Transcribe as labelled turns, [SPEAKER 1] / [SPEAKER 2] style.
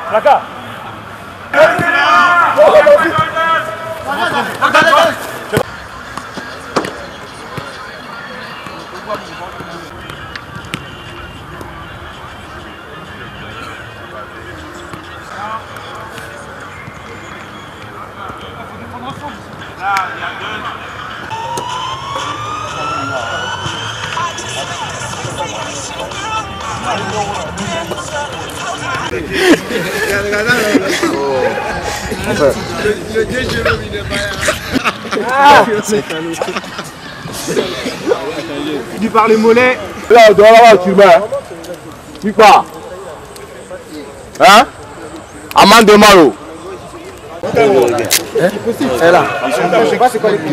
[SPEAKER 1] Laka.
[SPEAKER 2] Là, il y a deux.
[SPEAKER 3] Le dieu Jérôme, il est
[SPEAKER 1] Il lui parle les mollets.
[SPEAKER 4] Là, on doit l'avoir, tu mets. Tu quoi? Hein? Amande de Malo.
[SPEAKER 1] Elle là. Je sais pas c'est quoi les